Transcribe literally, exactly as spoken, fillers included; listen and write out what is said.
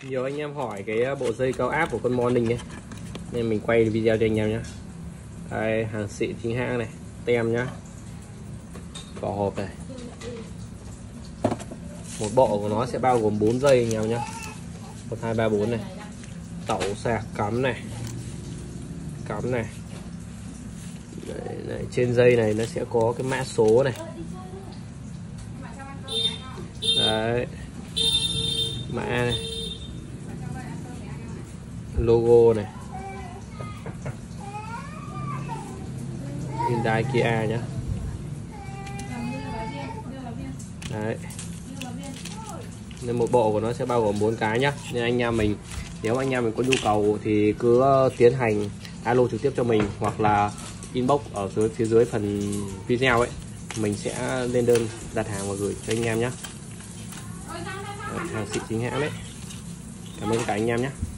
Nhiều anh em hỏi cái bộ dây cao áp của con Morning ấy, nên mình quay video cho anh em nhé. Đây, hàng xịn chính hãng này, tem nhá, vỏ hộp này. Một bộ của nó sẽ bao gồm bốn dây anh em nhé, một hai ba bốn này, tẩu sạc cắm này, cắm này. Đấy, đấy, trên dây này nó sẽ có cái mã số này, đấy, mã này, logo này, Hyundai Kia nhá. Đấy, nên một bộ của nó sẽ bao gồm bốn cái nhá. Nên anh em mình, nếu anh em mình có nhu cầu thì cứ tiến hành alo trực tiếp cho mình, hoặc là inbox ở dưới phía dưới phần video ấy, mình sẽ lên đơn đặt hàng và gửi cho anh em nhé. Hàng xịn chính hãng đấy. Cảm ơn cả anh em nhé.